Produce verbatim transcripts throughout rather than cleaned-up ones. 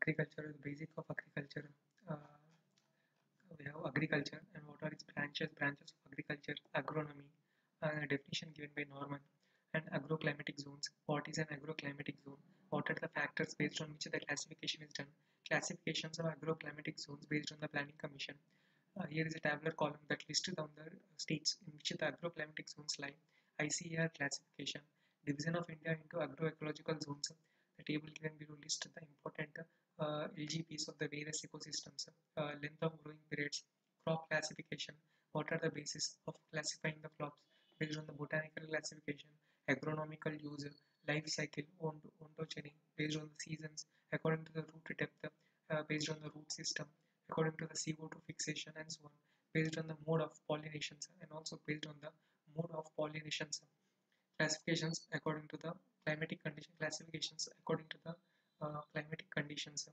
Agriculture is the basic of agriculture. Uh, we have agriculture and what are its branches, branches of agriculture, agronomy, uh, definition given by Norman, and agroclimatic zones. What is an agroclimatic zone? What are the factors based on which the classification is done? Classifications of agroclimatic zones based on the Planning Commission. Uh, here is a tabular column that lists down the states in which the agroclimatic zones lie. I C A R classification, division of India into agroecological zones. The table given below lists the important uh, L G Ps of the various ecosystems, uh, length of growing periods, crop classification. What are the basis of classifying the crops based on the botanical classification, agronomical use, life cycle, ont ontogeny based on the seasons, according to the root depth, uh, based on the root system, according to the C O two fixation and so on, based on the mode of pollination and also based on the mode of pollination. Classifications according to the climatic condition, classifications according to the uh, climatic conditions,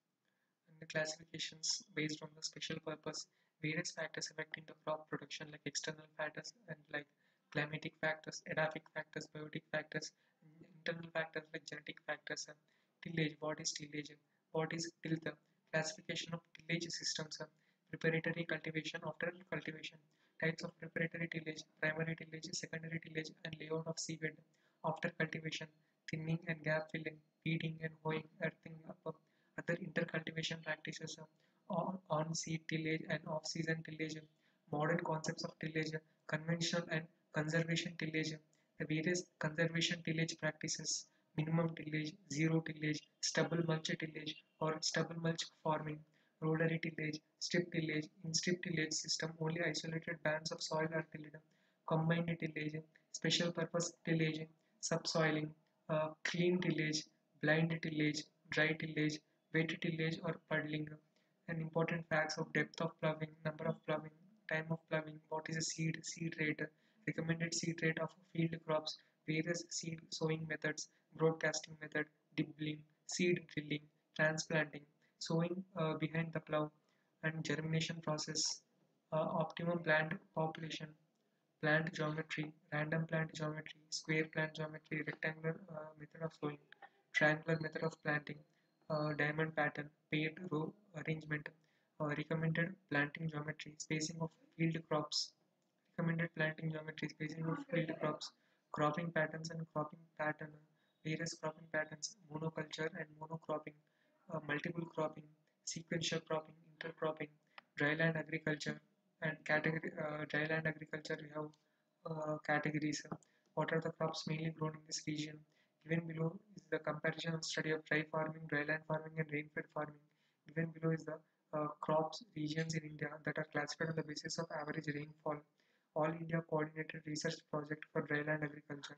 and the classifications based on the special purpose, various factors affecting the crop production like external factors and like climatic factors, edaphic factors, biotic factors, internal factors like genetic factors, and tillage, what is tillage, what is tilth, classification of tillage systems, uh, preparatory cultivation, after cultivation, types of preparatory tillage, primary tillage, secondary tillage, and layout of seabed, after cultivation, thinning and gap filling, weeding and hoeing, earthing up, other intercultivation practices, uh, on-seed tillage and off-season tillage, modern concepts of tillage, conventional and conservation tillage, the various conservation tillage practices, minimum tillage, zero tillage, stubble mulch tillage or stubble mulch farming, rotary tillage, strip tillage. In strip tillage system, only isolated bands of soil are tilled, combined tillage, special purpose tillage, subsoiling, uh, clean tillage, blind tillage, dry tillage, wet tillage or puddling. And important facts of depth of ploughing, number of ploughing, time of ploughing, what is a seed, seed rate, recommended seed rate of field crops, various seed sowing methods, broadcasting method, dibbling, seed drilling, transplanting, sowing uh, behind the plough, and germination process, uh, optimum plant population, plant geometry, random plant geometry, square plant geometry, rectangular uh, method of sowing, triangular method of planting, uh, diamond pattern, paired row arrangement, uh, recommended planting geometry, spacing of field crops, recommended planting geometry, spacing of field crops, cropping patterns and cropping pattern, various cropping patterns, monoculture and monocropping, uh, multiple cropping, sequential cropping, intercropping, dryland agriculture, and category uh, dryland agriculture. We have uh, categories. What are the crops mainly grown in this region? Given below is the comparison of study of dry farming, dryland farming, and rainfed farming. Given below is the uh, crops regions in India that are classified on the basis of average rainfall. All India Coordinated Research Project for Dryland Agriculture.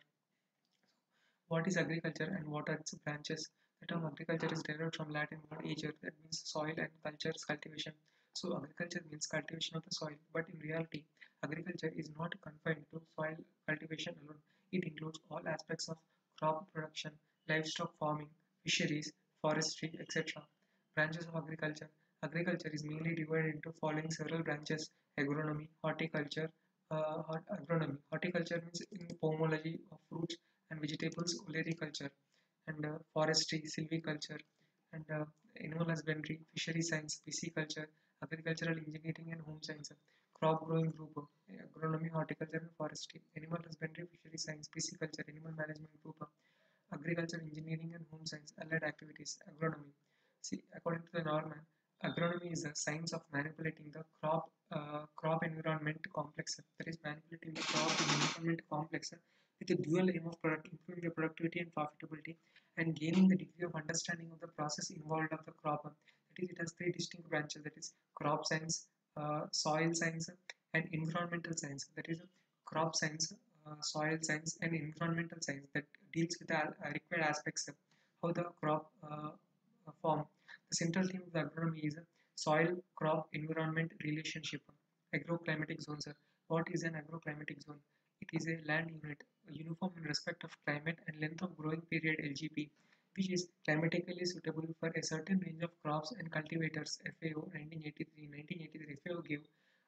What is agriculture and what are its branches? The term agriculture is derived from Latin word ager, that means soil, and culture is cultivation. So agriculture means cultivation of the soil, but in reality, agriculture is not confined to soil cultivation alone. It includes all aspects of crop production, livestock farming, fisheries, forestry, et cetera. Branches of agriculture. Agriculture is mainly divided into following several branches: agronomy, horticulture, uh, hort- agronomy. Horticulture means in pomology of fruits and vegetables, olericulture, and uh, forestry, silviculture, and uh, animal husbandry, fishery science, pisciculture, agricultural engineering, and home science. Crop growing group, uh, agronomy, horticulture, and forestry, animal husbandry, fishery science, pisciculture, animal management group, uh, agriculture, engineering, and home science, allied activities, agronomy. See, according to the Norman, agronomy is the science of manipulating the crop uh, crop environment complex. That is, manipulating the crop environment complex with the dual aim of product, improving the productivity and profitability, and gaining the degree of understanding of the process involved of the crop. That is, it has three distinct branches. That is, crop science, uh, soil science, and environmental science. That is, crop science, uh, soil science, and environmental science that deals with the uh, required aspects of how the crop uh, uh, form. The central theme of the agronomy is soil crop environment relationship. Agroclimatic zones. What is an agroclimatic zone? It is a land unit uniform in respect of climate and length of growing period L G P, which is climatically suitable for a certain range of crops and cultivators. F A O nineteen eighty-three. nineteen eighty-three F A O gave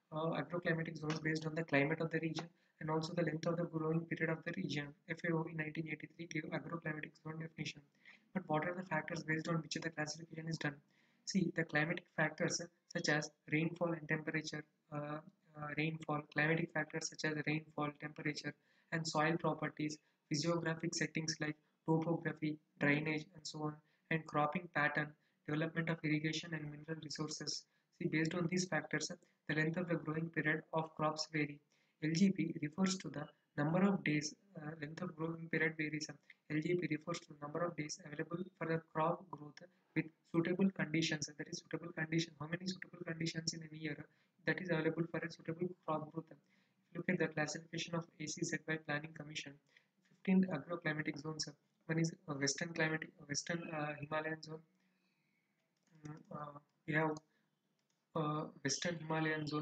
uh, agroclimatic zones based on the climate of the region and also the length of the growing period of the region. F A O in nineteen eighty-three gave agroclimatic zone definition. But what are the factors based on which the classification is done? See, the climatic factors uh, such as rainfall and temperature, uh, uh, rainfall, climatic factors such as rainfall, temperature, and soil properties, physiographic settings like topography, drainage, and so on, and cropping pattern, development of irrigation and mineral resources. See, based on these factors, uh, the length of the growing period of crops vary. L G P refers to the number of days, uh, length of growing period varies. L G P refers to the number of days available for the crop growth with suitable conditions. That is suitable condition. How many suitable conditions in a year that is available for a suitable crop growth? If you look at the classification of A C Z by Planning Commission, fifteen agroclimatic zones. One is uh, Western climatic, Western uh, Himalayan zone. Mm, uh, we have uh, Western Himalayan zone.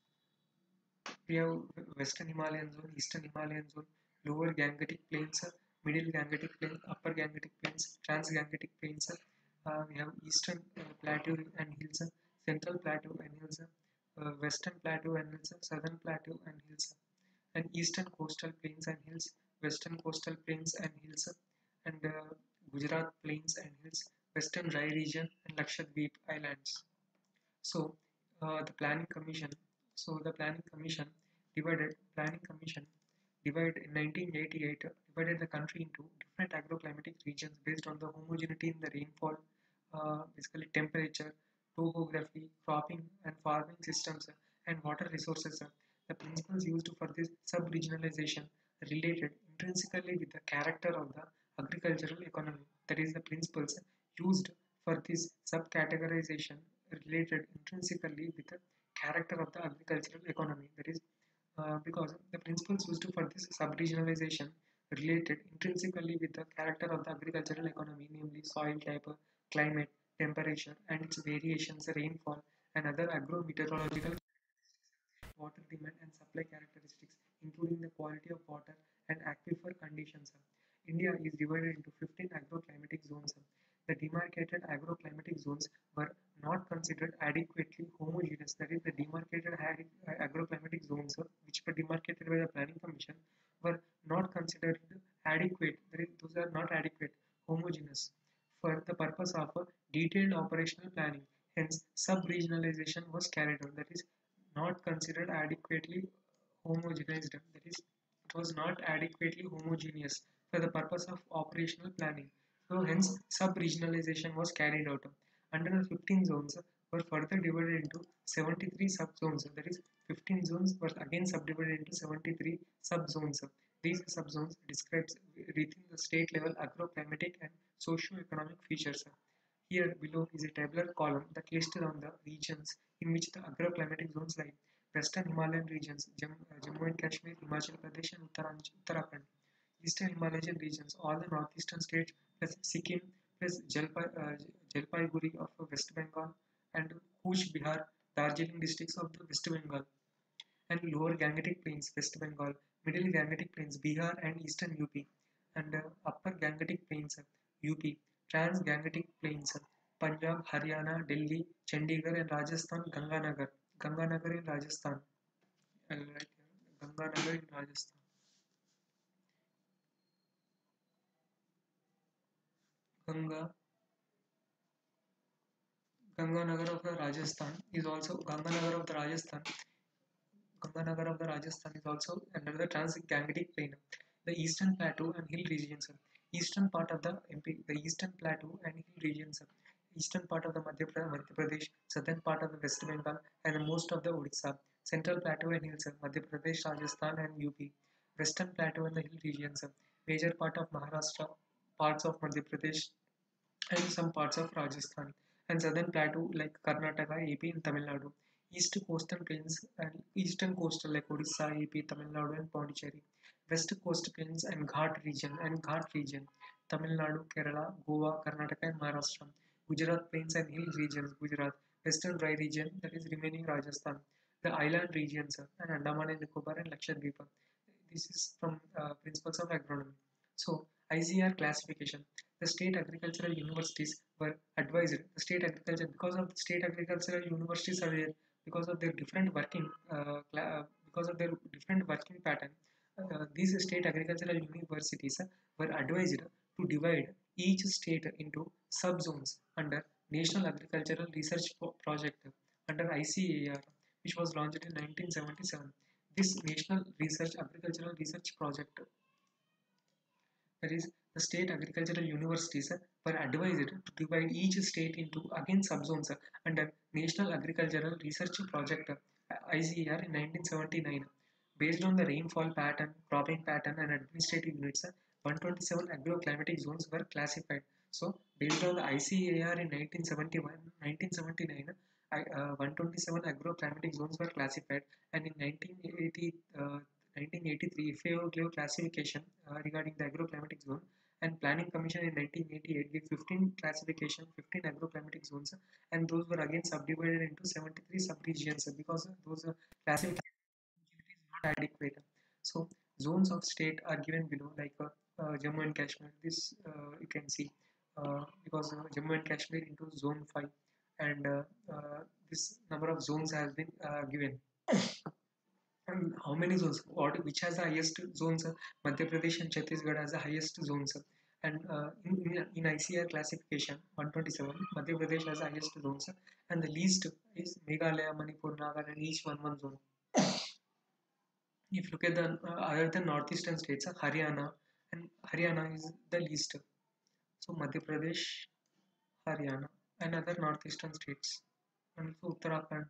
We have Western Himalayan zone, Eastern Himalayan zone, Lower Gangetic Plains, Middle Gangetic Plains, Upper Gangetic Plains, Trans Gangetic Plains. Uh, we have Eastern uh, Plateau and Hills, Central Plateau and Hills, uh, Western Plateau and Hills, Southern Plateau and Hills, and Eastern Coastal Plains and Hills, Western Coastal Plains and Hills, and uh, Gujarat Plains and Hills, Western Dry Region, and Lakshadweep Islands. So uh, the planning commission, so the planning commission divided planning commission divided in nineteen eighty-eight divided the country into different agroclimatic regions based on the homogeneity in the rainfall, uh, basically temperature, topography, cropping and farming systems, uh, and water resources. uh. The principles used for this sub-regionalization related intrinsically with the character of the agricultural economy. That is, the principles used for this subcategorization related intrinsically with the character of the agricultural economy. That is, uh, because the principles used for this sub-regionalization related intrinsically with the character of the agricultural economy, namely soil type, climate, temperature, and its variations, rainfall, and other agro-meteorological water demand and supply characteristics, including the quality of water and aquifer conditions. India is divided into fifteen agroclimatic zones. The demarcated agroclimatic zones were not considered adequately homogeneous. That is, the demarcated agroclimatic zones, which were demarcated by the Planning Commission, were not considered adequate. That is, those are not adequate, homogeneous for the purpose of a detailed operational planning. Hence, sub-regionalization was carried out. That is, not considered adequately homogenized. That is, it was not adequately homogeneous for the purpose of operational planning. So hence, sub-regionalization was carried out. Under the fifteen zones were further divided into seventy-three sub-zones. That is, fifteen zones were again subdivided into seventy-three sub-zones. These sub-zones describes within the state level agroclimatic and socio-economic features. Here below is a tabular column that lists down the regions in which the agroclimatic zones lie. Western Himalayan regions, Jam uh, Jammu and Kashmir, Himachal Pradesh and Uttaranch Uttarakhand. Eastern Himalayan regions, all the northeastern states plus Sikkim plus Jalpai, uh, Jalpaiguri of West Bengal and Kuch Bihar, Darjeeling districts of the West Bengal and lower Gangetic Plains, West Bengal, middle Gangetic Plains, Bihar and eastern U P, and uh, upper Gangetic Plains, U P, trans Gangetic Plains, Punjab, Haryana, Delhi, Chandigarh and Rajasthan, Ganganagar, Ganganagar in Rajasthan, I'll write here, Ganganagar in Rajasthan, Ganga, Ganganagar of the Rajasthan is also Ganganagar of the Rajasthan Ganganagar of the Rajasthan is also under the Trans-Gangetic Plain. The Eastern Plateau and Hill regions. Eastern part of the M P, the Eastern Plateau and Hill regions. Eastern part of the Madhya Pradesh, southern part of the West Bengal, and most of the Odisha. Central Plateau and Hills, Madhya Pradesh, Rajasthan, and U P. Western Plateau and the Hill regions. Major part of Maharashtra, parts of Madhya Pradesh, and some parts of Rajasthan, and southern plateau like Karnataka, A P, and Tamil Nadu. East coastal plains and eastern coastal like Odisha, A P, Tamil Nadu, and Pondicherry. West coast plains and Ghat region and Ghat region, Tamil Nadu, Kerala, Goa, Karnataka, and Maharashtra. Gujarat plains and hill regions, Gujarat. Western dry region that is remaining Rajasthan. The island regions uh, and Andaman and Nicobar and Lakshadweep. This is from uh, principles of agronomy. So I C R classification. The state agricultural universities were advised. The state agriculture because of the state agricultural universities are there. because of their different working uh, uh, because of their different working pattern. Uh, these state agricultural universities uh, were advised to divide each state into subzones under National Agricultural Research Project under I C A R, which was launched in nineteen seventy-seven. This National Research Agricultural Research Project, that is, the state agricultural universities uh, were advised to divide each state into again subzones uh, under National Agricultural Research Project uh, I C A R in nineteen seventy-nine. Based on the rainfall pattern, cropping pattern, and administrative units, uh, one hundred twenty-seven agroclimatic zones were classified. So, based on the I C A R in nineteen seventy-one, nineteen seventy-nine, I, uh, one hundred twenty-seven agroclimatic zones were classified, and in nineteen eighty, uh, nineteen eighty-three, F A O gave classification uh, regarding the agroclimatic zone, and Planning Commission in nineteen eighty-eight gave fifteen classification, fifteen agroclimatic zones, and those were again subdivided into seventy-three subregions because those uh, classifications is not adequate. So zones of state are given below, like uh, uh, Jammu and Kashmir. This uh, you can see uh, because uh, Jammu and Kashmir into zone five, and uh, uh, this number of zones has been uh, given. And how many zones? What which has the highest zones? uh, Madhya Pradesh and Chhattisgarh has the highest zones. uh, And uh, in, in, in I C A R classification one hundred twenty-seven, Madhya Pradesh has the highest zones, uh, and the least is Meghalaya, Manipur, Nagaland, each one one zone. If you look at the uh, other than northeastern states, uh, Haryana, and Haryana is the least. So Madhya Pradesh, Haryana, and other northeastern states, and also Uttarakhand.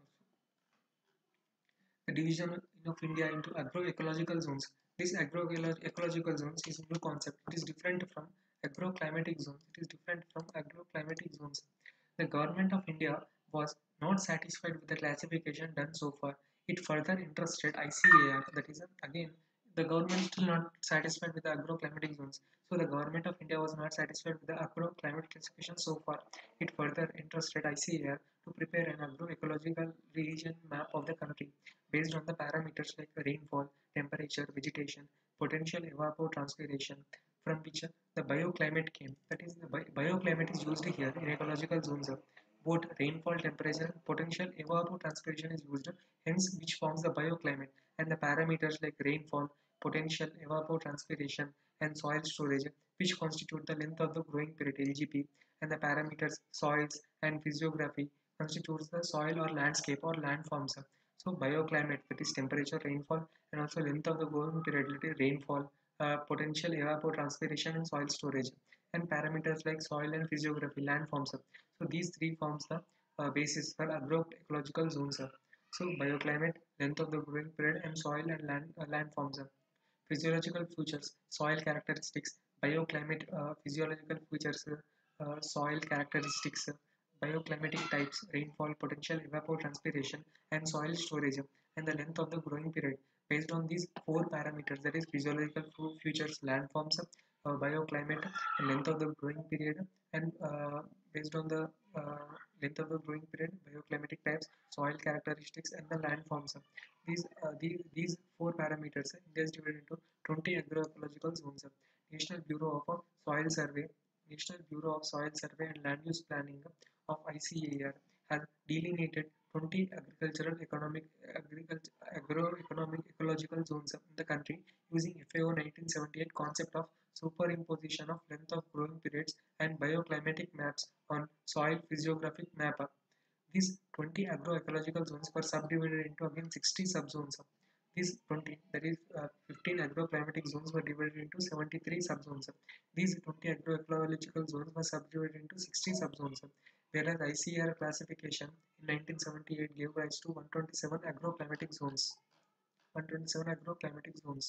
The division of India into agroecological zones. This agroecological zones is a new concept. It is different from agroclimatic zones. It is different from agroclimatic zones. The government of India was not satisfied with the classification done so far. It further interested I C A R, that is, again, the government is still not satisfied with the agroclimatic zones. So the government of India was not satisfied with the agroclimatic classification so far. It further interested I C A R to prepare an agroecological region map of the country based on the parameters like rainfall, temperature, vegetation, potential evapotranspiration, from which the bioclimate came. That is, the bi bioclimate is used here in ecological zones. Both rainfall, temperature, potential evapotranspiration is used, hence which forms the bioclimate, and the parameters like rainfall, potential evapotranspiration, and soil storage, which constitute the length of the growing period L G P, and the parameters soils and physiography constitutes the soil or landscape or landforms. So bioclimate, that is temperature, rainfall, and also length of the growing period, that is rainfall, uh, potential evapotranspiration, and soil storage, and parameters like soil and physiography, landforms. So these three forms the uh, basis for agroecological zones. So bioclimate, length of the growing period, and soil and land uh, landforms. Physiological features, soil characteristics, bioclimate, uh, physiological features, uh, uh, soil characteristics, uh, bioclimatic types, rainfall, potential evapotranspiration, and soil storage, and the length of the growing period. Based on these four parameters, that is physiological features, landforms, uh, bioclimate, and length of the growing period, and uh, based on the uh, length of the growing period, bioclimatic types, soil characteristics, and the landforms. These, uh, the, these four parameters, India is divided into twenty agroecological zones. National Bureau of Soil Survey, National Bureau of Soil Survey and Land Use Planning of I C A R has delineated twenty agricultural, economic, agriculture, agroeconomic, ecological zones in the country using F A O nineteen seventy-eight concept of superimposition of length of growing periods and bioclimatic maps on soil physiographic map. These twenty agroecological zones were subdivided into again sixty subzones. These twenty, that is uh, fifteen agroclimatic zones, were divided into seventy-three subzones. These twenty agroecological zones were subdivided into sixty subzones. Whereas I C A R classification in nineteen seventy-eight gave rise to one hundred twenty-seven agroclimatic zones. one hundred twenty-seven agroclimatic zones.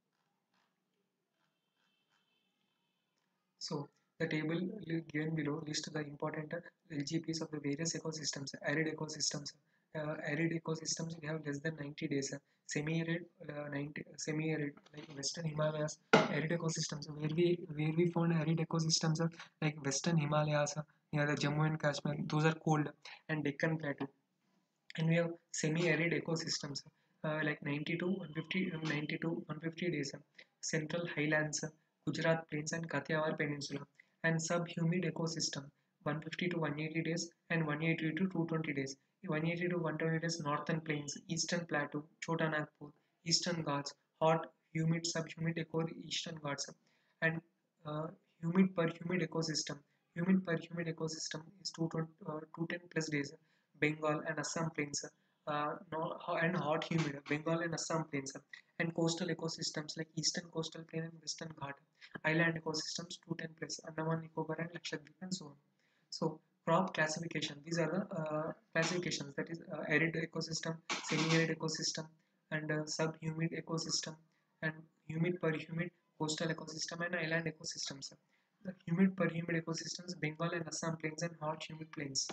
So the table given below lists the important L G Ps of the various ecosystems. Arid ecosystems. Uh, arid ecosystems, we have less than ninety days. Semi-arid, uh, ninety, semi-arid like Western Himalayas. Arid ecosystems, where we where we found arid ecosystems uh, like Western Himalayas uh, near the Jammu and Kashmir. Those are cold, and Deccan Plateau. And we have semi-arid ecosystems uh, like ninety to one hundred fifty, ninety to one hundred fifty days. Central highlands, Gujarat plains, and Kathiawar Peninsula, and subhumid ecosystem one fifty to one eighty days, and one eighty to two twenty days. one eighty to one twenty days northern plains, eastern plateau, Chota Nagpur, eastern Ghats, hot, humid, subhumid eco eastern Ghats, and uh, humid per humid ecosystem. Humid per humid ecosystem is two hundred ten plus days. Bengal and Assam plains, uh, no, and hot humid Bengal and Assam plains, and coastal ecosystems like eastern coastal plain and western Ghat. Island ecosystems two ten plus, Andaman Nicobar and Lakshadweep and so on. So crop classification. These are the uh, classifications, that is uh, arid ecosystem, semi-arid ecosystem, and uh, sub-humid ecosystem, and humid per humid coastal ecosystem and island ecosystems. The humid per humid ecosystems, Bengal and Assam plains and hot humid plains.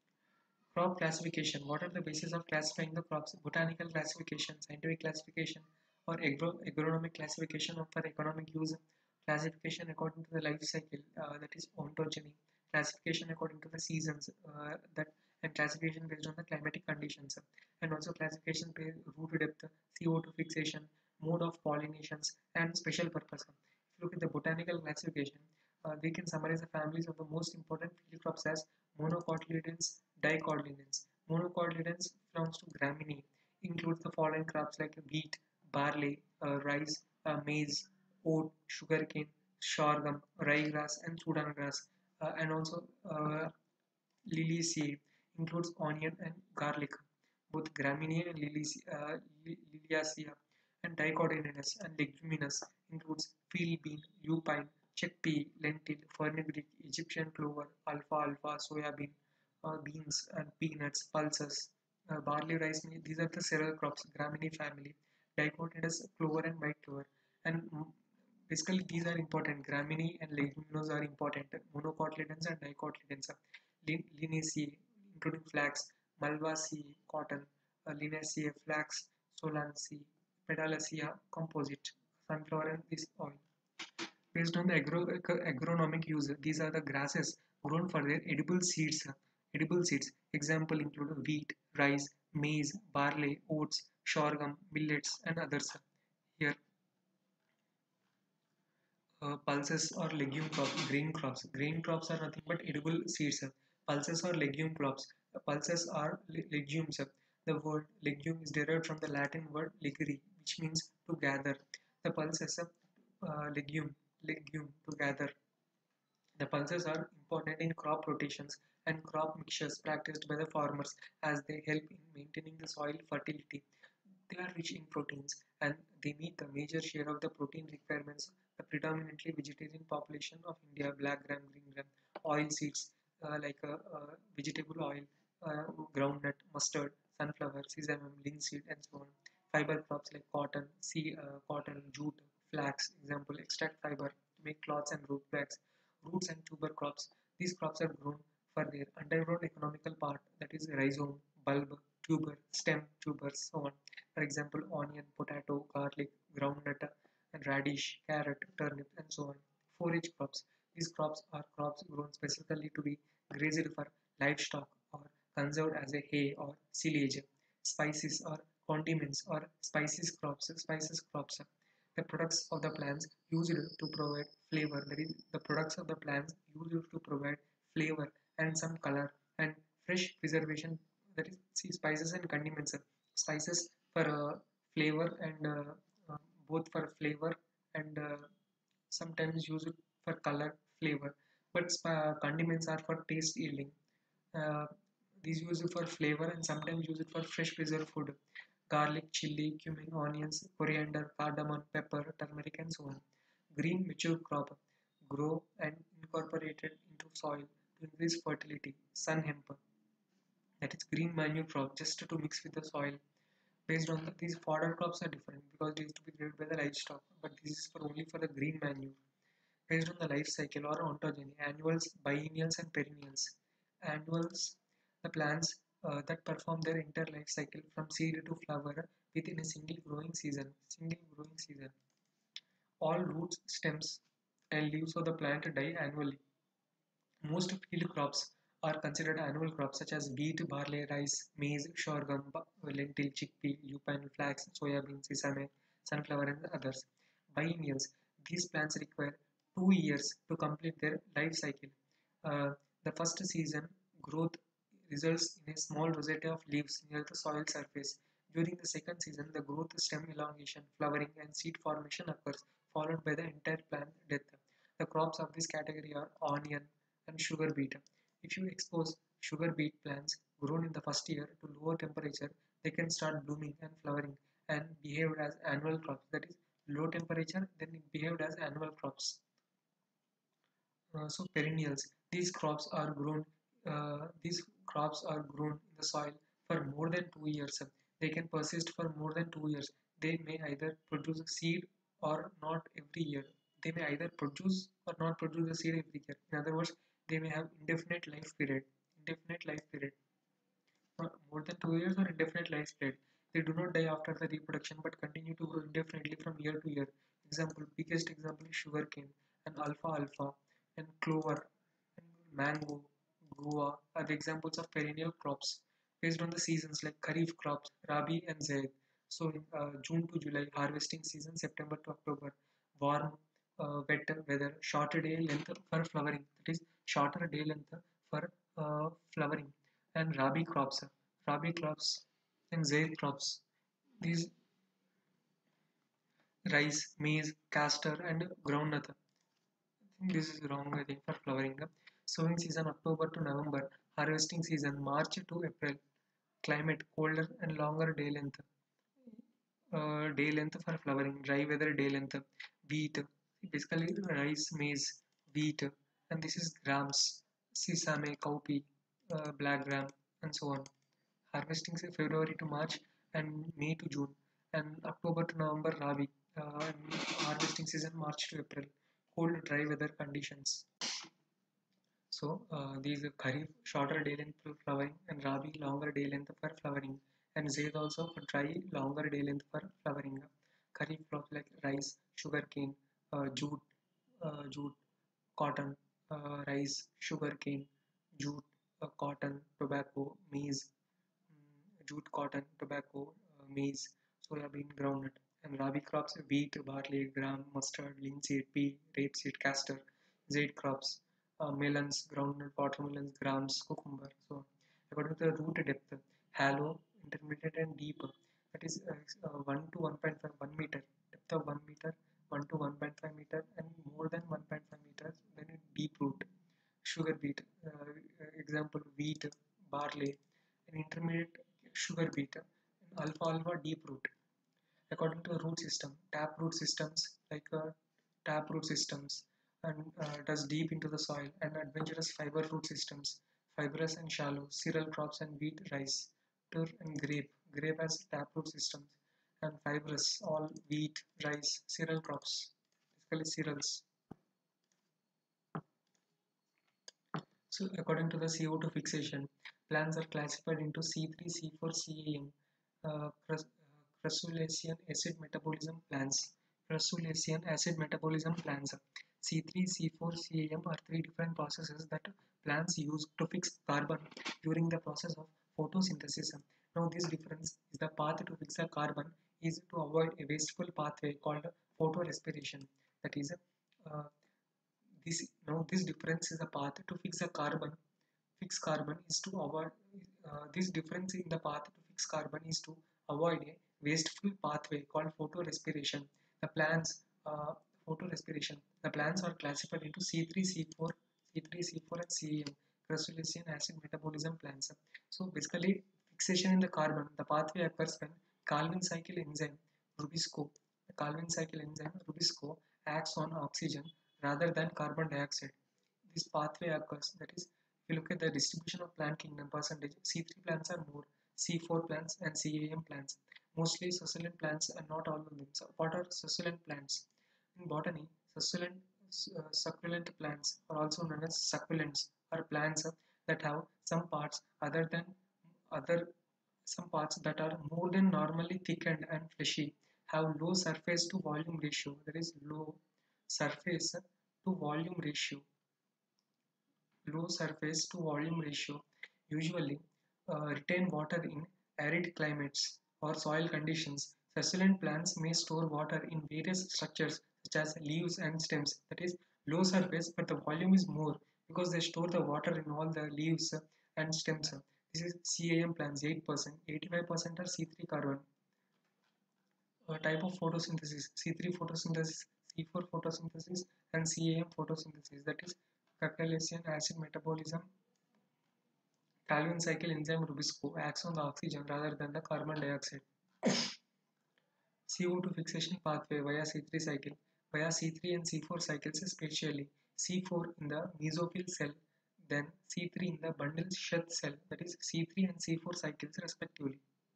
Crop classification. What are the basis of classifying the crops? Botanical classification, scientific classification, or agro agronomic classification, or for economic use. Classification according to the life cycle, uh, that is ontogeny. Classification according to the seasons, uh, that and classification based on the climatic conditions, and also classification based root depth, C O two fixation, mode of pollinations, and special purpose. If you look at the botanical classification, uh, we can summarize the families of the most important field crops as monocotyledons, dicotyledons. Monocotyledons belongs to Gramineae, includes the following crops like wheat, barley, uh, rice, uh, maize, oat, sugarcane, sorghum, ryegrass, and Sudan grass, uh, and also uh, Liliaceae includes onion and garlic, both Gramineae and uh, Liliaceae, and dicotyledonous and leguminous includes field bean, lupine, chickpea, lentil, fenugreek, Egyptian clover, alfalfa, soya bean, uh, beans and peanuts, pulses, uh, barley, rice. These are the cereal crops, Gramineae family. Dicotyledonous clover and white clover, and mm, basically these are important. Gramineae and leguminous are important. Monocotyledons and dicotyledons. Linaceae, including flax, Malvaceae, cotton, uh, Linaceae, flax, Solanaceae, Pedalacea, composite, sunflower, and this oil. Based on the agro agronomic use, these are the grasses grown for their edible seeds. Edible seeds. Example include wheat, rice, maize, barley, oats, sorghum, millets, and others. Here, uh, pulses or legume crops, grain crops. Grain crops are nothing but edible seeds. Pulses or legume crops. Uh, pulses are le legumes. The word legume is derived from the Latin word legere, which means to gather. The pulses, uh, legume, legume, to gather. The pulses are important in crop rotations and crop mixtures practiced by the farmers, as they help in maintaining the soil fertility. They are rich in proteins and they meet the major share of the protein requirements of the predominantly vegetarian population of India. Black gram, green gram, oil seeds, uh, like uh, uh, vegetable oil, uh, groundnut, mustard, sunflower, sesame, linseed, and so on. Fiber crops like cotton, sea, uh, cotton, jute, flax, example, extract fiber to make cloths and rope bags. Roots and tuber crops. These crops are grown for their underground economical part, that is rhizome, bulb, tuber, stem, tubers, so on. For example, onion, potato, garlic, groundnut, and radish, carrot, turnip, and so on. Forage crops. These crops are crops grown specifically to be grazed for livestock or conserved as a hay or silage. Spices or condiments or spices crops. Spices crops. The products of the plants used to provide flavor. That is, the products of the plants used to provide flavor and some color and fresh preservation. That is, see, spices and condiments. Spices for uh, flavor and uh, uh, both for flavor and uh, sometimes used for color flavor, but uh, condiments are for taste yielding. Uh, these used for flavor and sometimes used for fresh preserved food. Garlic, chili, cumin, onions, coriander, cardamom, pepper, turmeric, and so on. Green mature crop grow and incorporated into soil to increase fertility. Sun hemp, that is green manure crop, just to mix with the soil. Based on the, these fodder crops are different because they used to be created by the livestock, but this is for only for the green manure. Based on the life cycle or ontogeny, annuals, biennials, and perennials. Annuals, the plants uh, that perform their entire life cycle from seed to flower within a single growing season. Single growing season. All roots, stems, and leaves of the plant die annually. Most field crops are considered annual crops such as wheat, barley, rice, maize, sorghum, lentil, chickpea, lupine, flax, soybean, sesame, sunflower, and others. Biennials. These plants require two years to complete their life cycle. Uh, The first season growth results in a small rosette of leaves near the soil surface. During the second season, the growth, stem elongation, flowering, and seed formation occurs, followed by the entire plant death. The crops of this category are onion and sugar beet. If you expose sugar beet plants grown in the first year to lower temperature, they can start blooming and flowering and behaved as annual crops. That is, low temperature, then it behaved as annual crops. Uh, so perennials. These crops are grown. Uh, these crops are grown in the soil for more than two years. They can persist for more than two years. They may either produce a seed or not every year. They may either produce or not produce a seed every year. In other words, they may have indefinite life period. Indefinite life period. Uh, more than two years or indefinite life period. They do not die after the reproduction but continue to grow indefinitely from year to year. Example, biggest example is sugarcane and alfalfa and clover and mango, guava are the examples of perennial crops based on the seasons like kharif crops, rabi and zaid. So in uh, June to July, harvesting season, September to October, warm, uh, wet weather, shorter day length for flowering. That is shorter day length for uh, flowering and rabi crops, rabi crops and zaid crops. These rice, maize, castor, and groundnut. I think this is wrong. I think for flowering. Sowing season October to November. Harvesting season March to April. Climate colder and longer day length. Uh, day length for flowering. Dry weather day length. Wheat. Basically rice, maize, wheat, and this is grams. Sesame, cowpea, uh, black gram, and so on. Harvesting say February to March and May to June, and October to November Rabi. Uh, and harvesting season March to April. Cold dry weather conditions. So uh, these are Kharif shorter day length for flowering and Rabi longer day length for flowering and Zaid also for dry longer day length for flowering. Kharif crops like rice, sugarcane, uh, jute, uh, jute, cotton, uh, rice, sugarcane, jute, uh, cotton, tobacco, maize, mm, jute, cotton, tobacco, uh, maize, soybean, groundnut, and rabi crops wheat, barley, gram, mustard, linseed, pea, rapeseed, castor, zaid crops, uh, melons, groundnut, watermelons, grams, cucumber. So, according to the root depth, hollow, intermediate, and deep. That is uh, uh, one to one point five, one meter, depth of one meter, one to one point five meter, and more than one point five meters. Then it deep root. Sugar beet, uh, example wheat, barley, an intermediate sugar beet, alfalfa deep root. According to the root system, tap root systems like uh, tap root systems and uh, does deep into the soil, and adventurous fiber root systems, fibrous and shallow, cereal crops and wheat, rice, tur and grape, grape as tap root systems, and fibrous all wheat, rice, cereal crops, basically cereals. So according to the C O two fixation, plants are classified into C three, C four, C A M, uh, crus- uh, crustacean acid metabolism plants. Crustacean acid metabolism plants. C three, C four, C A M are three different processes that plants use to fix carbon during the process of photosynthesis. Now this difference is the path to fix a carbon is to avoid a wasteful pathway called photorespiration. That is, uh, this now this difference is a path to fix a carbon fix carbon is to avoid uh, this difference in the path to fix carbon is to avoid a wasteful pathway called photorespiration. The plants uh, photorespiration the plants are classified into C three, C four, C three, C four, and C A M, crustacean acid metabolism plants. So basically, fixation in the carbon, the pathway occurs when Calvin cycle enzyme Rubisco, the Calvin cycle enzyme Rubisco acts on oxygen rather than carbon dioxide. This pathway occurs. That is, if you look at the distribution of plant kingdom percentage, C three plants are more, C four plants and C A M plants. Mostly succulent plants and not all of them. So what are succulent plants? In botany, succulent, uh, succulent plants are also known as succulents or plants that have some parts other than other some parts that are more than normally thickened and fleshy, have low surface to volume ratio. That is low surface to volume ratio low surface to volume ratio usually uh, retain water in arid climates or soil conditions. Succulent plants may store water in various structures such as leaves and stems. That is low surface, but the volume is more because they store the water in all the leaves and stems. This is C A M plants, eight percent, eighty-five percent are C three carbon. A type of photosynthesis, C three photosynthesis, C four photosynthesis, and C A M photosynthesis, that is Cacalesian acid metabolism. Calvin cycle enzyme Rubisco acts on the oxygen rather than the carbon dioxide. C O two fixation pathway via C three cycle, via C three and C four cycles spatially. C four in the mesophyll cell, then C three in the bundle sheath cell, that is C three and C four cycles respectively.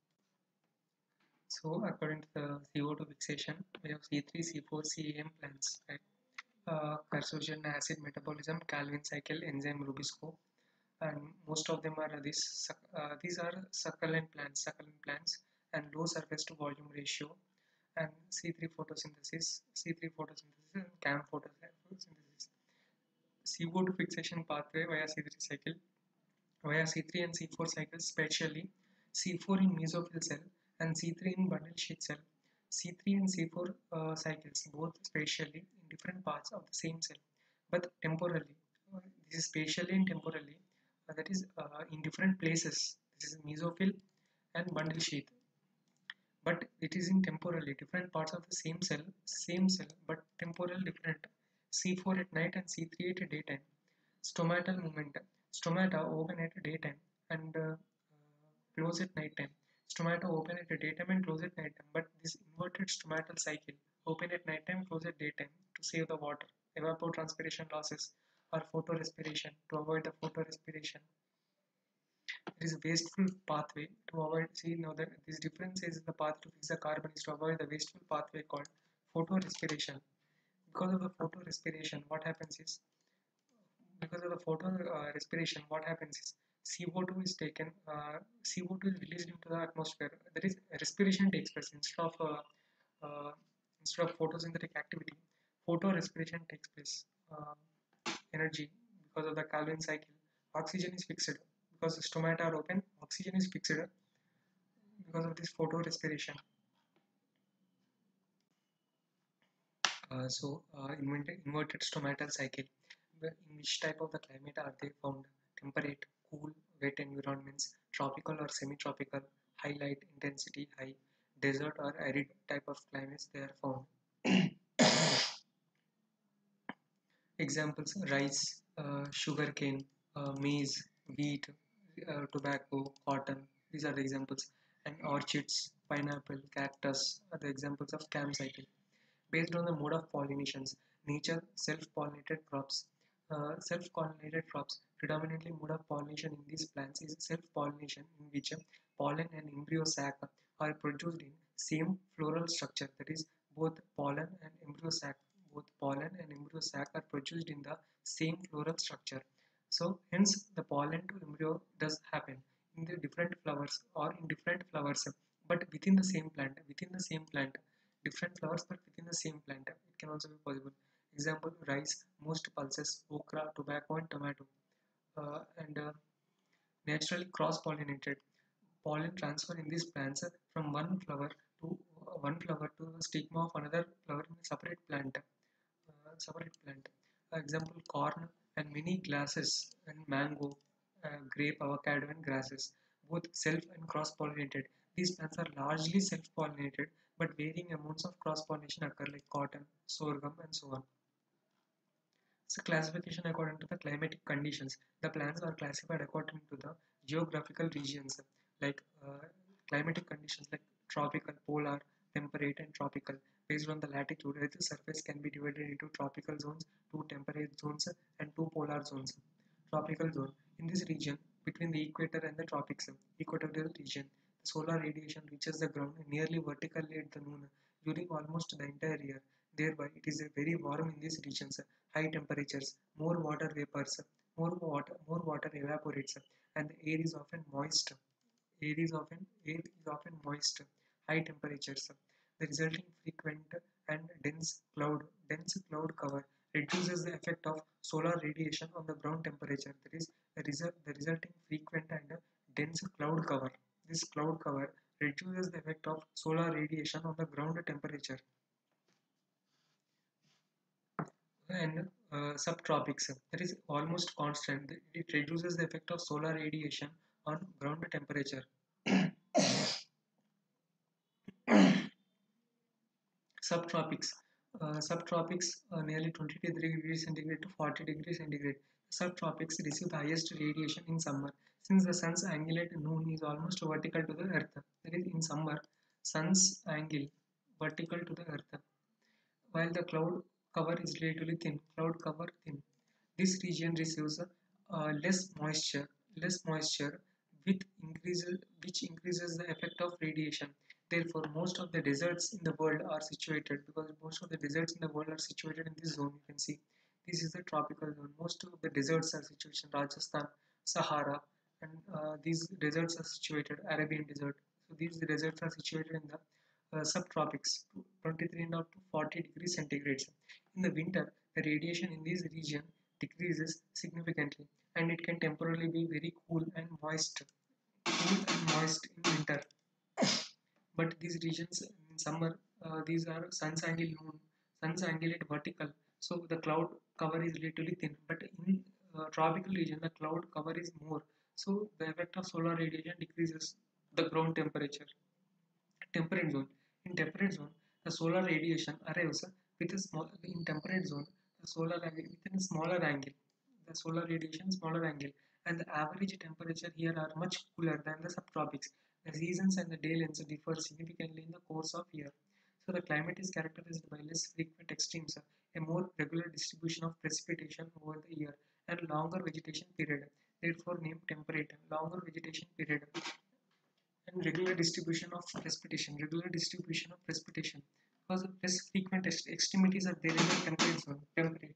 So according to the C O two fixation, we have C three, C four, C A M plants, right? Uh, Carcinogen acid metabolism, Calvin cycle, enzyme Rubisco, and most of them are this. Uh, these are succulent plants, succulent plants, and low surface to volume ratio, and C three photosynthesis, C three photosynthesis, and C A M photosynthesis. C O two fixation pathway via C three cycle, via C three and C four cycles spatially, C four in mesophyll cell and C three in bundle sheath cell. C three and C four uh, cycles both spatially in different parts of the same cell, but temporally. Uh, this is spatially and temporally, uh, that is uh, in different places. This is mesophyll and bundle sheath, but it is in temporally different parts of the same cell, same cell, but temporal different. C four at night and C three at daytime. Stomatal movement. Stomata open at daytime and uh, close at night time. Stomata open at daytime and close at night time. But this inverted stomatal cycle, open at night time, close at daytime, to save the water, evapotranspiration losses, or photorespiration, to avoid the photorespiration. It is a wasteful pathway to avoid. See now that this difference is the path to fix the carbon is to avoid the wasteful pathway called photorespiration. Because of the photorespiration, what happens is because of the photo uh, respiration, what happens is C O two is taken, uh, C O two is released into the atmosphere. That is, respiration takes place instead of uh, uh, instead of photosynthetic activity. Photo respiration takes place. Uh, energy because of the Calvin cycle. Oxygen is fixed because the stomata are open. Oxygen is fixed because of this photo respiration. Uh, so, uh, inverted, inverted stomatal cycle. In which type of the climate are they found? Temperate, cool, wet environments, tropical or semi-tropical, high light intensity, high, desert or arid type of climates they are found. Examples: rice, uh, sugarcane, uh, maize, wheat, uh, tobacco, cotton. These are the examples. And orchids, pineapple, cactus are the examples of C A M cycle. Based on the mode of pollinations, nature self-pollinated crops. Uh, self-pollinated crops, predominantly mode of pollination in these plants is self-pollination, in which pollen and embryo sac are produced in same floral structure. That is, both pollen and embryo sac, both pollen and embryo sac are produced in the same floral structure. So, hence the pollen to embryo does happen in the different flowers or in different flowers, but within the same plant. Within the same plant different flowers but within the same plant. It can also be possible. Example: rice, most pulses, okra, tobacco, and tomato. Uh, and uh, naturally cross-pollinated. Pollen transfer in these plants uh, from one flower to uh, one flower to the stigma of another flower in a separate plant. Uh, separate plant. Uh, example: corn and many grasses and mango, uh, grape, avocado, and grasses. Both self and cross-pollinated. These plants are largely self-pollinated, but varying amounts of cross-pollination occur like cotton, sorghum, and so on. So classification according to the climatic conditions. The plants are classified according to the geographical regions, like uh, climatic conditions like tropical, polar, temperate, and tropical. Based on the latitude, Earth's surface can be divided into tropical zones, two temperate zones, and two polar zones. Tropical zone. In this region, between the equator and the tropics, equatorial region, the solar radiation reaches the ground nearly vertically at the noon during almost the entire year. Thereby, it is very warm in these regions. High temperatures, more water vapors, more water, more water evaporates, and the air is often moist. Air is often air is often moist. High temperatures. The resulting frequent and dense cloud dense cloud cover reduces the effect of solar radiation on the ground temperature. That is, the result the resulting frequent and dense cloud cover. This cloud cover reduces the effect of solar radiation on the ground temperature. And uh, subtropics, that is almost constant. It reduces the effect of solar radiation on ground temperature. Subtropics. Uh, subtropics uh, nearly twenty-two degrees centigrade to forty degrees centigrade. Subtropics receive the highest radiation in summer, since the sun's angle at noon is almost vertical to the earth. That is, in summer, sun's angle vertical to the earth, while the cloud cover is relatively thin. Cloud cover thin. This region receives uh, less moisture, less moisture, with increases, which increases the effect of radiation. Therefore, most of the deserts in the world are situated, because most of the deserts in the world are situated in this zone. You can see this is the tropical zone. Most of the deserts are situated in Rajasthan, Sahara, and uh, these deserts are situated Arabian Desert. So these deserts are situated in the uh, subtropics, twenty-three and up to forty degrees centigrade. In the winter, the radiation in this region decreases significantly, and it can temporarily be very cool and moist, cool and moist in winter. But these regions in summer, uh, these are sun's angle noon, sun's angle at vertical, so the cloud cover is relatively thin. But in uh, tropical region, the cloud cover is more, so the effect of solar radiation decreases the ground temperature. Temperate zone. In temperate zone, the solar radiation arrives with a small. In temperate zone, the solar angle within a smaller angle. The solar radiation smaller angle, and the average temperature here are much cooler than the subtropics. The seasons and the day lengths differ significantly in the course of year. So the climate is characterized by less frequent extremes, a more regular distribution of precipitation over the year, and longer vegetation period. Therefore, named temperate. Longer vegetation period and regular distribution of precipitation. Regular distribution of precipitation, because of less frequent ex- extremities are there in the temperate zone. Temperate.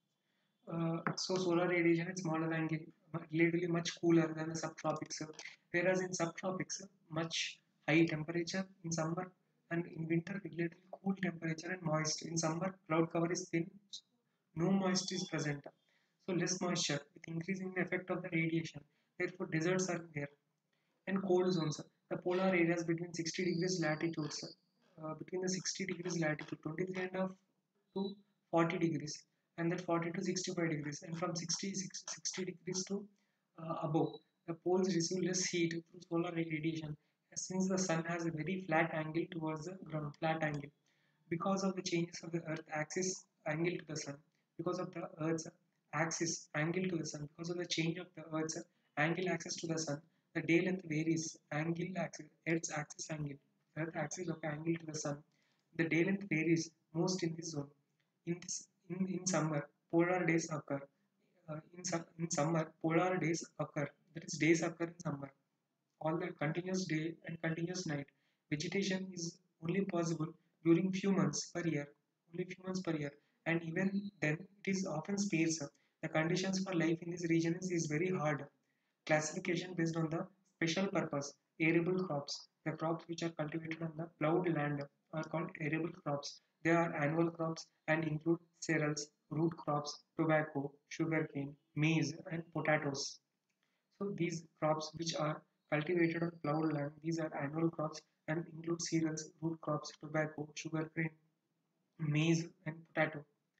Uh, so solar radiation at smaller angle, relatively much cooler than the subtropics. uh, Whereas in subtropics, uh, much high temperature in summer, and in winter relatively cool temperature and moist. In summer, cloud cover is thin, so no moisture is present. So less moisture with increasing the effect of the radiation. Therefore, deserts are there. And cold zones, the polar areas between sixty degrees latitudes, uh, between the sixty degrees latitude, twenty-three and a half to forty degrees, and then forty to sixty-five degrees, and from sixty, sixty degrees to uh, above, the poles receive less heat through solar radiation, since the sun has a very flat angle towards the ground, flat angle, because of the changes of the earth axis angle to the sun, because of the earth's axis angle to the sun, because of the change of the earth's angle axis to the sun, the day length varies. Angle axis, earth's axis angle, earth axis of angle to the sun, the day length varies most in this zone. In this, in, in summer, polar days occur. Uh, in, su- in summer, polar days occur. That is, days occur in summer. All the continuous day and continuous night. Vegetation is only possible during few months per year. Only few months per year, and even then, it is often sparse. The conditions for life in this region is, is very hard. Classification based on the special purpose arable crops. The crops which are cultivated on the plowed land are called arable crops. They are annual crops and include cereals, root crops, tobacco, sugarcane, maize, and potatoes. So these crops which are cultivated on plowed land, these are annual crops and include cereals, root crops, tobacco, sugarcane, maize, and potato.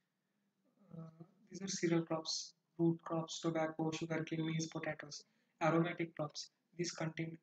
Uh, these are cereal crops, root crops, tobacco, sugarcane, maize, potatoes. Aromatic crops. These contain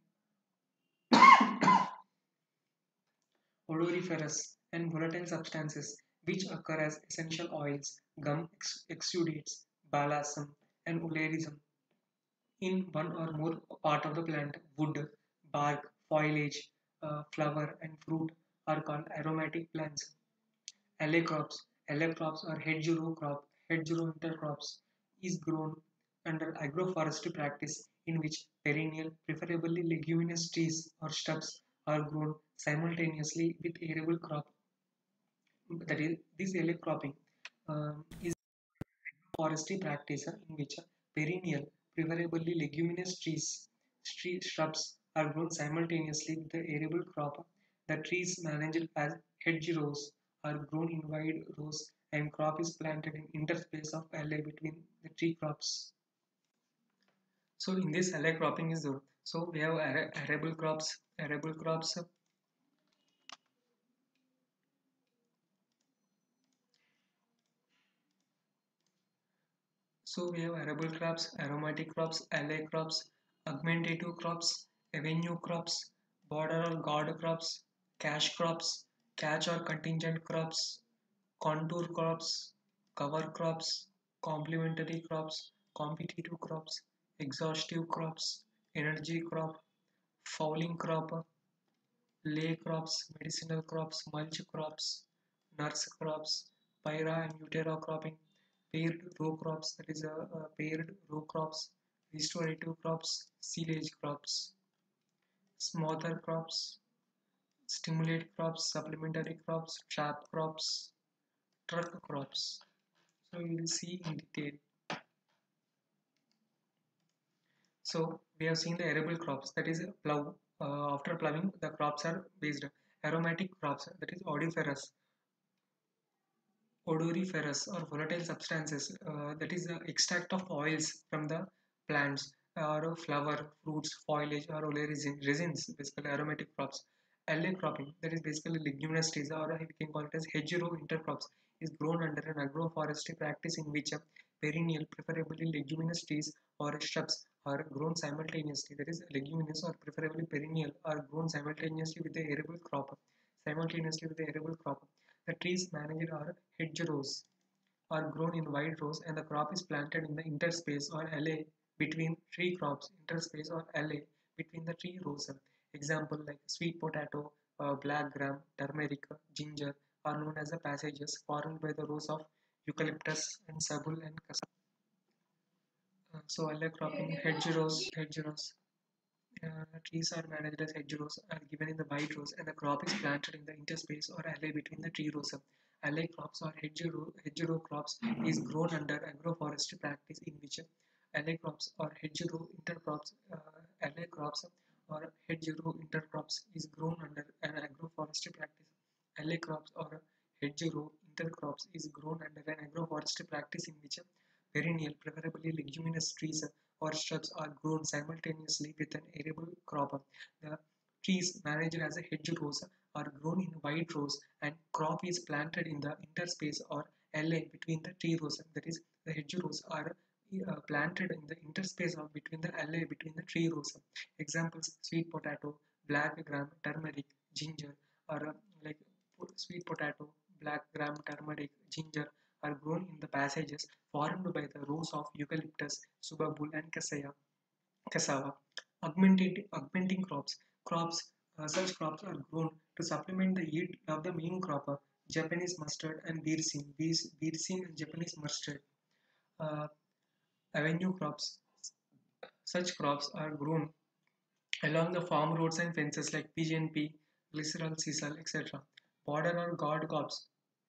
odoriferous and volatile substances which occur as essential oils, gum ex- exudates, balsam, and olearism in one or more part of the plant. Wood, bark, foliage, uh, flower, and fruit are called aromatic plants. Alley-crops. Alley-crops or hedgerow crop, hedgerow intercrops is grown under agroforestry practice in which perennial, preferably leguminous trees or shrubs are grown simultaneously with arable crop. That is, this alley cropping um, is forestry practice in which perennial, preferably leguminous trees, tree shrubs are grown simultaneously with the arable crop. The trees managed as hedgerows are grown in wide rows, and crop is planted in interspace of alley between the tree crops. So in this alley cropping is good. So we have arable crops, arable crops. So we have arable crops, aromatic crops, ally crops, augmentative crops, avenue crops, border or guard crops, cash crops, catch or contingent crops, contour crops, cover crops, complementary crops, competitive crops, exhaustive crops, energy crop, fouling crop, lay crops, medicinal crops, mulch crops, nurse crops, pyra and utera cropping, paired row crops, that is uh, uh, paired row crops, restorative crops, silage crops, smother crops, stimulate crops, supplementary crops, trap crops, truck crops. So you will see in detail. So we have seen the arable crops, that is plough. Uh, after ploughing, the crops are based. Aromatic crops, that is odoriferous, odoriferous or volatile substances, uh, that is the extract of oils from the plants or flower, fruits, foliage or oleary resin, resins, basically aromatic crops. Alley cropping, that is basically leguminous trees, or we can call it as hedgerow intercrops, is grown under an agroforestry practice in which a perennial, preferably leguminous trees or shrubs are grown simultaneously. That is, leguminous or preferably perennial are grown simultaneously with the arable crop. Simultaneously with the arable crop, the trees managed are hedgerows, are grown in wide rows, and the crop is planted in the interspace or alley between tree crops. Interspace or alley between the tree rows. Example like sweet potato, uh, black gram, turmeric, ginger are known as the passages formed by the rows of eucalyptus and sabul and cassia. Uh, so alley cropping, hedgerows, hedgerows. Uh, trees are managed as hedgerows are given in the wide rows, and the crop is planted in the interspace or alley between the tree rows. Alley crops or hedgerow, hedgerow crops is grown under agroforestry practice in which alley crops or hedgerow intercrops, uh, alley crops or hedgerow intercrops is grown under an agroforestry practice. Alley crops or hedgerow intercrops is grown under an agroforestry practice in which perennial, preferably leguminous trees or shrubs are grown simultaneously with an arable crop. The trees managed as a hedgerows are grown in wide rows, and crop is planted in the interspace or alley between the tree rows. That is, the hedgerows are uh, planted in the interspace of between the alley between the tree rows. Examples: sweet potato, black gram, turmeric, ginger, or uh, like sweet potato, black gram, turmeric, ginger are grown in the passages formed by the rows of eucalyptus, subabul, and cassia, cassava. Augmented, augmenting crops. Crops, uh, such crops are grown to supplement the yield of the main crop, uh, Japanese mustard and beersin. Beers, beersin and Japanese mustard. Uh, Avenue crops. Such crops are grown along the farm roads and fences like P G N P, glycerol, sisal, et cetera. Border or guard crops.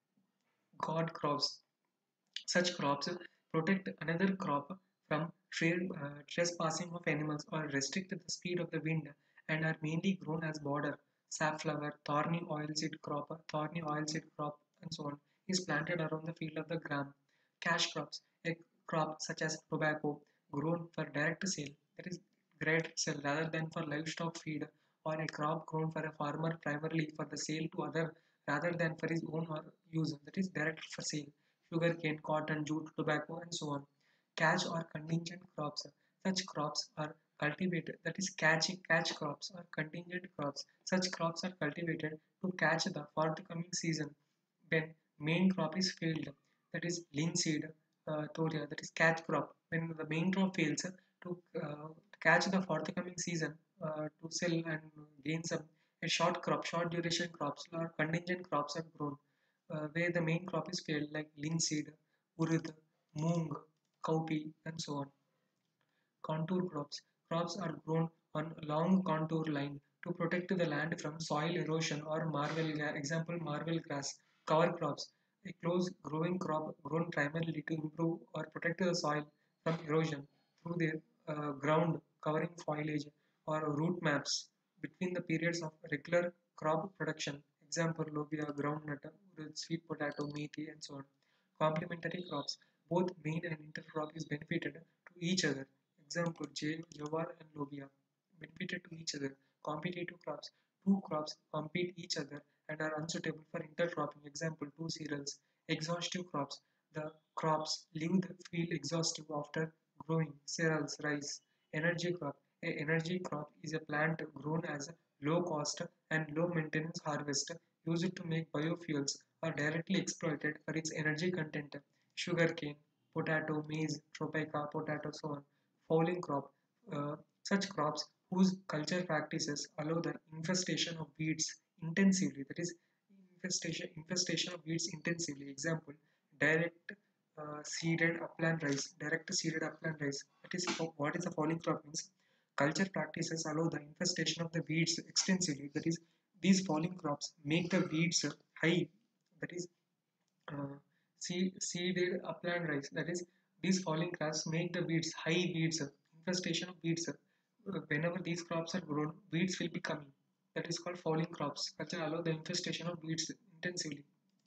Guard crops. Such crops protect another crop from tra- uh, trespassing of animals or restrict the speed of the wind and are mainly grown as border. Safflower, thorny oilseed crop, thorny oilseed crop, and so on is planted around the field of the gram. Cash crops, a crop such as tobacco, grown for direct sale, that is direct sale rather than for livestock feed, or a crop grown for a farmer primarily for the sale to other rather than for his own or use, that is direct for sale. Sugarcane, cotton, jute, tobacco, and so on. Catch or contingent crops. Such crops are cultivated, that is catch, catch crops or contingent crops. Such crops are cultivated to catch the forthcoming season when main crop is failed, that is linseed, uh, thoria, that is catch crop. When the main crop fails, uh, to uh, catch the forthcoming season, uh, to sell and gain some a short crop, short duration crops or contingent crops are grown, uh, where the main crop is failed, like linseed, urud, moong, cowpea, and so on. Contour crops. Crops are grown on a long contour line to protect the land from soil erosion or marvel, example marvel grass. Cover crops. A close growing crop grown primarily to improve or protect the soil from erosion through their uh, ground covering foliage or root maps between the periods of regular crop production. Example lobia, groundnut, sweet potato, meaty, and so on. Complementary crops. Both main and intercrop is benefited to each other. Example, jowar and lobia benefited to each other. Competitive crops. Two crops compete each other and are unsuitable for intercropping. Example, two cereals. Exhaustive crops. The crops leave the field exhaustive after growing. Cereals, rice, energy crop. A energy crop is a plant grown as a low cost and low maintenance harvest used to make biofuels or directly exploited for its energy content. Sugarcane, potato, maize, tropica, potato, so on. Fowling crop. Uh, such crops whose culture practices allow the infestation of weeds intensively. That is, infestation infestation of weeds intensively. Example: direct uh, seeded upland rice. Direct seeded upland rice. That is what is a fowling crop means. Culture practices allow the infestation of the weeds extensively. That is, these fowling crops make the weeds high. That is, uh, seed, seeded upland rice. That is, these falling crops make the weeds high weeds, infestation of weeds. Uh, Whenever these crops are grown, weeds will be coming. That is called falling crops. Culture allow the infestation of weeds intensively.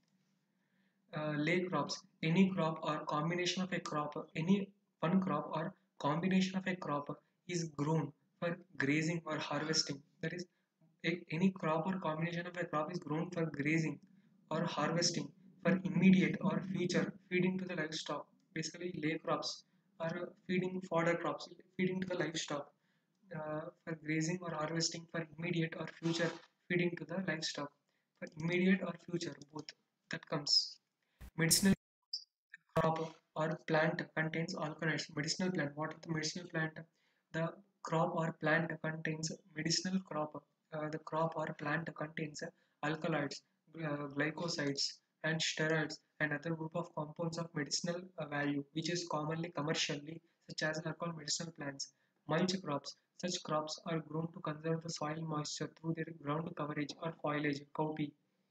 Uh, lay crops, any crop or combination of a crop, any one crop or combination of a crop is grown for grazing or harvesting. That is, a- any crop or combination of a crop is grown for grazing or harvesting for immediate or future feeding to the livestock. Basically, lay crops are feeding fodder crops, feeding to the livestock, uh, for grazing or harvesting for immediate or future feeding to the livestock. For immediate or future, both that comes. Medicinal crop or plant contains alkaloids. Medicinal plant. What is the medicinal plant? The crop or plant contains medicinal crop. Uh, the crop or plant contains alkaloids, uh, glycosides, and steroids, and other group of compounds of medicinal uh, value, which is commonly commercially, such as are called medicinal plants. Mulch crops. Such crops are grown to conserve the soil moisture through their ground coverage or foliage. Cowpea.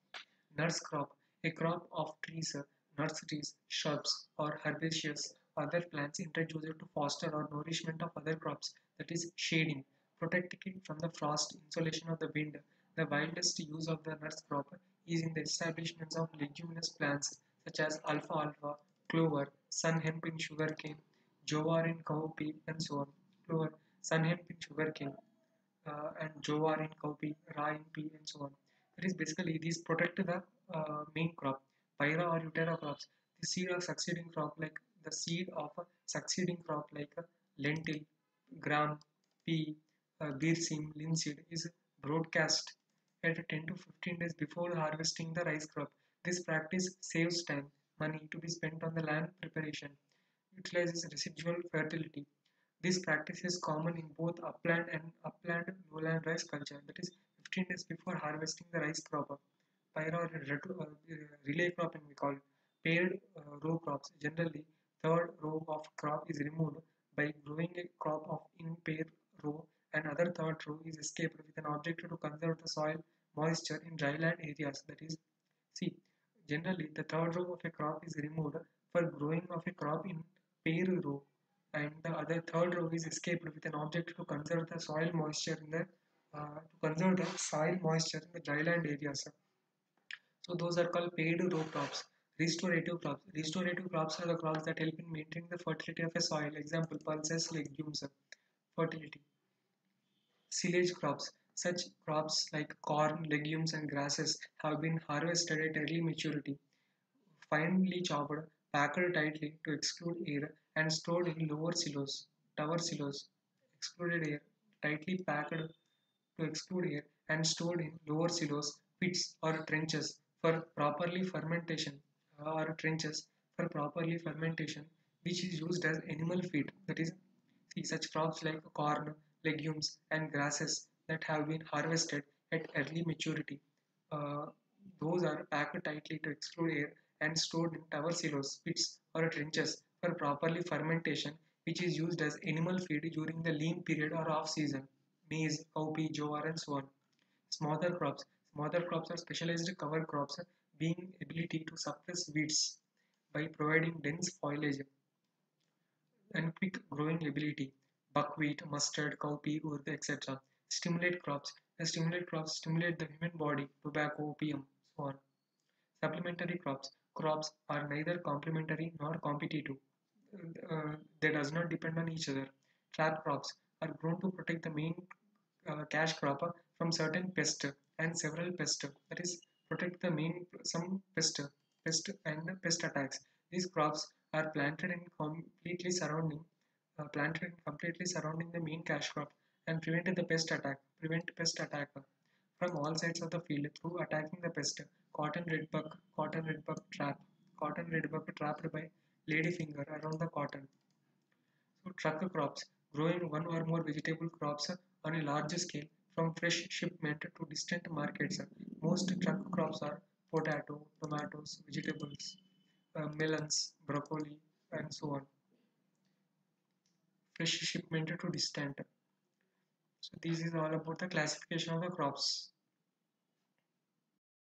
Nuts crop, a crop of trees, uh, nuts trees, shrubs, or herbaceous other plants introduced to foster or nourishment of other crops, that is, shading, protecting from the frost, insulation of the wind. The widest use of the nuts crop is in the establishments of leguminous plants such as alfalfa, clover, sun hemp in sugarcane, jowar in cowpea, and so on. Clover, sun hemp in sugarcane, uh, and jowar in cowpea, rye in pea, and so on. That is basically these protect the uh, main crop. Pyra or Utera crops, the seed of succeeding crop like the seed of a succeeding crop like a lentil, gram, pea, uh, beerseem, linseed is broadcast at ten to fifteen days before harvesting the rice crop. This practice saves time, money to be spent on the land preparation, utilizes residual fertility. This practice is common in both upland and upland lowland rice culture, that is fifteen days before harvesting the rice crop. Pyro or retro, uh, relay cropping we call it. Paired uh, row crops. Generally, third row of crop is removed by growing a crop of in pair row and other third row is escaped with an objective to conserve the soil moisture in dryland areas. That is, see, generally the third row of a crop is removed for growing of a crop in pair row and the other third row is escaped with an objective to conserve the soil moisture in the uh, to conserve the soil moisture in the dryland areas. So those are called paid row crops. Restorative crops. Restorative crops are the crops that help in maintaining the fertility of a soil. Example, pulses, legumes, fertility. Silage crops. Such crops like corn, legumes, and grasses have been harvested at early maturity, finely chopped, packed tightly to exclude air, and stored in lower silos, tower silos. Excluded air, tightly packed to exclude air, and stored in lower silos, pits, or trenches for properly fermentation, uh, or trenches for properly fermentation, which is used as animal feed. That is, see such crops like corn, legumes, and grasses that have been harvested at early maturity. Uh, those are packed tightly to exclude air and stored in tower silos, pits, or trenches for properly fermentation, which is used as animal feed during the lean period or off season. Maize, cowpea, jowar, and so on. Smaller crops. Smaller crops are specialized cover crops, being ability to suppress weeds by providing dense foliage and quick growing ability. Buckwheat, mustard, cowpea, urdu, et cetera. Stimulate crops. The stimulate crops stimulate the human body, tobacco, opium, so on. Supplementary crops. Crops are neither complementary nor competitive. Uh, they does not depend on each other. Trap crops are grown to protect the main uh, cash crop from certain pest and several pest. That is, protect the main some pest, pest and pest attacks. These crops are planted in completely surrounding, uh, planted in completely surrounding the main cash crop and prevent the pest attack. Prevent pest attack from all sides of the field through attacking the pest. Cotton redbug, cotton redbug trap, cotton redbug trapped by ladyfinger around the cotton. So truck crops, growing one or more vegetable crops on a large scale from fresh shipment to distant markets. Most truck crops are potato, tomatoes, vegetables, uh, melons, broccoli, and so on. Fresh shipment to distant. So this is all about the classification of the crops.